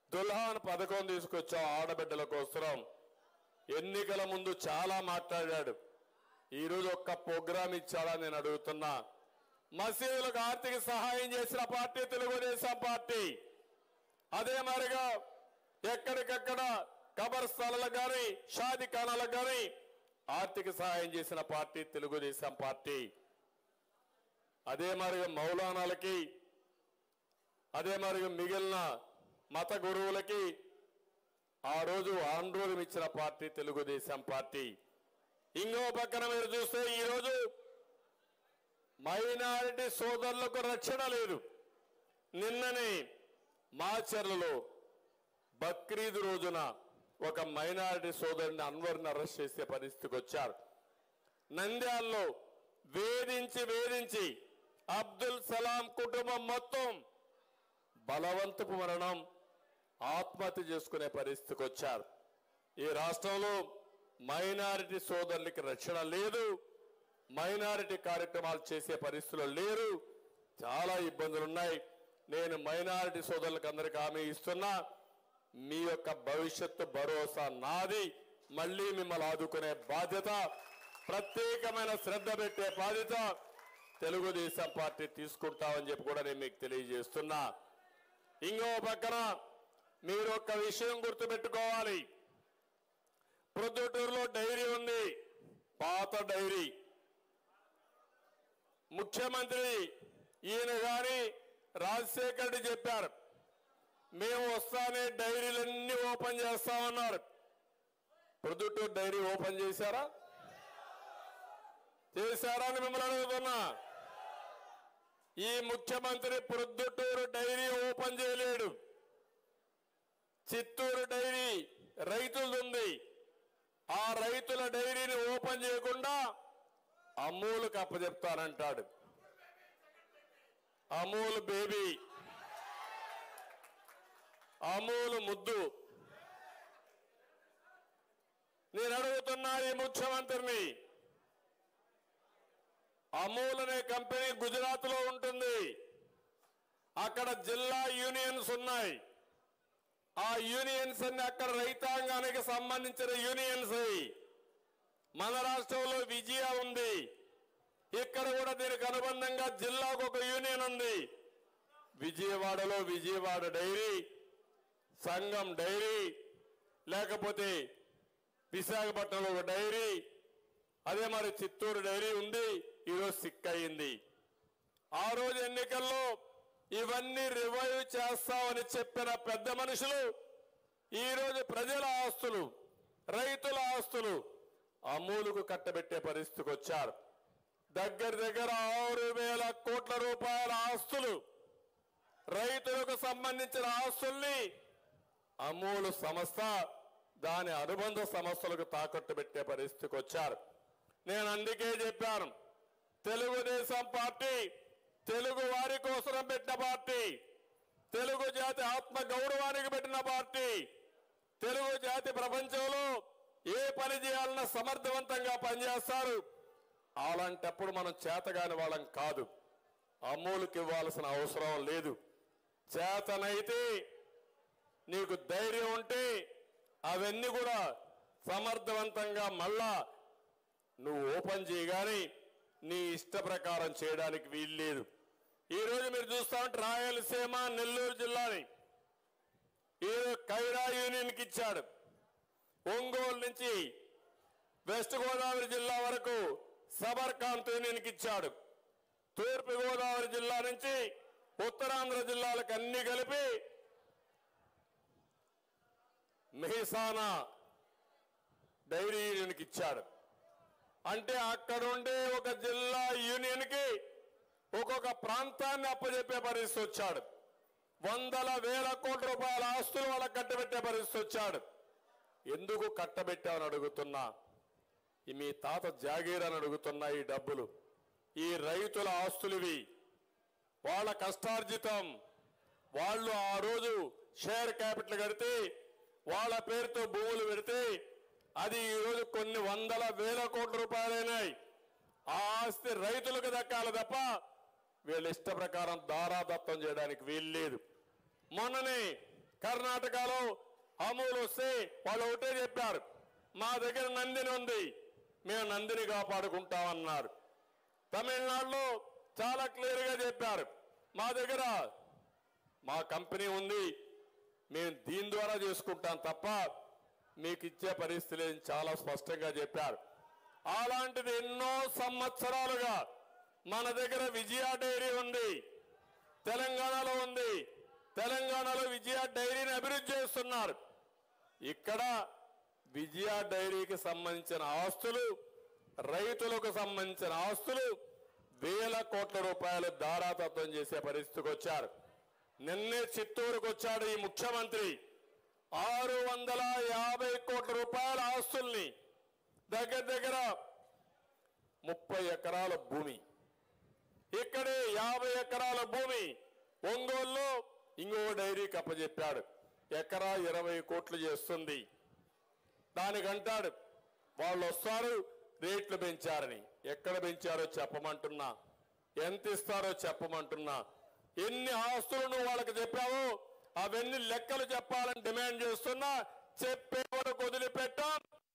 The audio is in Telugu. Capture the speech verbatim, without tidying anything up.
దుల్హాన్ పథకం తీసుకొచ్చాం ఆడబిడ్డల కోసం. ఎన్నికల ముందు చాలా మాట్లాడాడు. ఈరోజు ఒక్క ప్రోగ్రాం ఇచ్చాడా నేను అడుగుతున్నా. మసీదులకు ఆర్థిక సహాయం చేసిన పార్టీ తెలుగుదేశం పార్టీ. అదే మరిగా ఎక్కడికక్కడ కబర్స్థానాలకు కానీ షాదిఖానాలకు కానీ ఆర్థిక సహాయం చేసిన పార్టీ తెలుగుదేశం పార్టీ. అదే మరిగా మౌలానాలకి, అదే మరిగా మిగిలిన మత గురువులకి ఆ రోజు ఆందోళన ఇచ్చిన పార్టీ తెలుగుదేశం పార్టీ. ఇంకో పక్కన మీరు చూస్తే ఈరోజు మైనారిటీ సోదరులకు రక్షణ లేదు. నిన్ననే మాచర్లలో బక్రీద్ రోజున ఒక మైనారిటీ సోదరుని అన్వర్ని అరెస్ట్ చేసే పరిస్థితికి వచ్చారు. నంద్యాలలో వేధించి వేధించి అబ్దుల్ సలాం కుటుంబం మొత్తం బలవంతపు మరణం, ఆత్మహత్య చేసుకునే పరిస్థితికి వచ్చారు. ఈ రాష్ట్రంలో మైనారిటీ సోదరులకి రక్షణ లేదు. మైనారిటీ కార్యక్రమాలు చేసే పరిస్థితులు లేరు. చాలా ఇబ్బందులు ఉన్నాయి. నేను మైనారిటీ సోదరులకు అందరికీ హామీ ఇస్తున్నా, మీ యొక్క భవిష్యత్తు భరోసా నాది. మళ్ళీ మిమ్మల్ని ఆదుకునే బాధ్యత, ప్రత్యేకమైన శ్రద్ధ పెట్టే బాధ్యత తెలుగుదేశం పార్టీ తీసుకుంటామని చెప్పి కూడా నేను మీకు తెలియజేస్తున్నా. ఇంకో పక్కన మీరు ఒక విషయం గుర్తుపెట్టుకోవాలి. ప్రొద్దుటూరులో డైరీ ఉంది, పాత డైరీ. ముఖ్యమంత్రి ఈయన గాని రాజశేఖర్ రెడ్డి చెప్పారు, మేము వస్తానే డైరీలన్నీ ఓపెన్ చేస్తామన్నారు. ప్రొద్దుటూరు డైరీ ఓపెన్ చేశారా? చేశారా అని మిమ్మల్ని అడుగుతున్నా. ఈ ముఖ్యమంత్రి ప్రొద్దుటూరు డైరీ ఓపెన్ చేయలేడు. చిత్తూరు డైరీ రైతులది, ఆ రైతుల డైరీని ఓపెన్ చేయకుండా అమూల్కి అప్పచెప్తానంటాడు. అమూల్ బేబీ, అమూల్ ముద్దు. నేను అడుగుతున్నా ఈ ముఖ్యమంత్రిని, అమూల్ అనే కంపెనీ గుజరాత్ లో ఉంటుంది. అక్కడ జిల్లా యూనియన్స్ ఉన్నాయి. ఆ యూనియన్స్ అన్ని అక్కడ రైతాంగానికి సంబంధించిన యూనియన్స్. మన రాష్ట్రంలో విజయ ఉంది, ఇక్కడ కూడా దీనికి అనుబంధంగా జిల్లాకు ఒక యూనియన్ ఉంది. విజయవాడలో విజయవాడ డైరీ, సంగం డైరీ, లేకపోతే విశాఖపట్నంలో ఒక డైరీ, అదే మరి చిత్తూరు డైరీ ఉంది. ఈరోజు సిక్ అయింది. ఆ రోజు ఎన్నికల్లో ఇవన్నీ రివైవ్ చేస్తామని చెప్పిన పెద్ద మనుషులు ఈరోజు ప్రజల ఆస్తులు, రైతుల ఆస్తులు అమూలుకు కట్టబెట్టే పరిస్థితికి వచ్చారు. దగ్గర దగ్గర ఆరు వేల కోట్ల రూపాయల ఆస్తులు, రైతులకు సంబంధించిన ఆస్తుల్ని అమూలు సంస్థ దాని అనుబంధ సంస్థలకు తాకట్టు పెట్టే పరిస్థితికి వచ్చారు. నేను అందుకే చెప్పాను, తెలుగుదేశం పార్టీ తెలుగు వారి కోసం పెట్టిన పార్టీ, తెలుగు జాతి ఆత్మ గౌరవానికి పెట్టిన పార్టీ. తెలుగు జాతి ప్రపంచంలో ఏ పని చేయాలన్నా సమర్థవంతంగా పనిచేస్తారు. అలాంటప్పుడు మనం చేతగాని వాళ్ళం కాదు. అమూలుకి ఇవ్వాల్సిన అవసరం లేదు. చేతనైతే నీకు ధైర్యం ఉంటే అవన్నీ కూడా సమర్థవంతంగా మళ్ళా నువ్వు ఓపెన్ చేయగానే నీ ఇష్ట ప్రకారం చేయడానికి వీల్లేదు. ఈరోజు మీరు చూస్తా ఉంటే రాయలసీమ నెల్లూరు జిల్లాని ఈరోజు కైరా యూనియన్కి ఇచ్చాడు. ఒంగోలు నుంచి వెస్ట్ గోదావరి జిల్లా వరకు సబర్కాంత్ యూనియన్కి ఇచ్చాడు. తూర్పు గోదావరి జిల్లా నుంచి ఉత్తరాంధ్ర జిల్లాలకు అన్ని కలిపి మెహసానా డైరీ యూనియన్కి ఇచ్చాడు. అంటే అక్కడుండే ఒక జిల్లా యూనియన్ కి ఒక్కొక్క ప్రాంతాన్ని అప్పచెప్పే పరిస్థితి వచ్చాడు. వందల వేల కోట్ల రూపాయల ఆస్తులు వాళ్ళకి కట్టబెట్టే పరిస్థితి వచ్చాడు. ఎందుకు కట్టబెట్టామని అడుగుతున్నా. ఈ మీ తాత జాగీర్ అని అడుగుతున్నా. ఈ డబ్బులు ఈ రైతుల ఆస్తులువి, వాళ్ళ కష్టార్జితం. వాళ్ళు ఆ రోజు షేర్ క్యాపిటల్ కడితే, వాళ్ళ పేరుతో భూములు పెడితే అది ఈరోజు కొన్ని వందల వేల కోట్ల రూపాయలైనాయి. ఆ ఆస్తి రైతులకు దక్కాలి తప్ప వీళ్ళ ఇష్ట ప్రకారం దారాదత్తం చేయడానికి వీల్లేదు. మొన్ననే కర్ణాటకలో అమూల్ వస్తే వాళ్ళు ఒకటే చెప్పారు, మా దగ్గర నందిని ఉంది, మేము నందిని కాపాడుకుంటామన్నారు. తమిళనాడులో చాలా క్లియర్గా చెప్పారు, మా దగ్గర మా కంపెనీ ఉంది, మేము దీని ద్వారా చేసుకుంటాం తప్ప మీకు ఇచ్చే పరిస్థితి లేదని చాలా స్పష్టంగా చెప్పారు. అలాంటిది ఎన్నో సంవత్సరాలుగా మన దగ్గర విజయ డైరీ ఉంది, తెలంగాణలో ఉంది. తెలంగాణలో విజయ డైరీని అభివృద్ధి చేస్తున్నారు. ఇక్కడ విజయ డైరీకి సంబంధించిన ఆస్తులు, రైతులకు సంబంధించిన ఆస్తులు వేల కోట్ల రూపాయలు దారాతత్వం చేసే పరిస్థితికి వచ్చారు. నిన్నే చిత్తూరుకు వచ్చాడు ఈ ముఖ్యమంత్రి. ఆరు వందల యాభై కోట్ల రూపాయల ఆస్తుల్ని, దగ్గర దగ్గర ముప్పై ఎకరాల భూమి, ఇక్కడే యాభై ఎకరాల భూమి ఒంగోలులో ఇంకో డైరీకి అప్పచెప్పాడు. ఎకరా ఇరవై కోట్లు చేస్తుంది. దానికంటాడు వాళ్ళు వస్తారు రేట్లు పెంచారని. ఎక్కడ పెంచారో చెప్పమంటున్నా, ఎంత ఇస్తారో చెప్పమంటున్నా, ఎన్ని ఆస్తులు నువ్వు వాళ్ళకి చెప్పావో అవన్నీ లెక్కలు చెప్పాలని డిమాండ్ చేస్తున్నా. చెప్పే వరకు వదిలిపెట్టాం.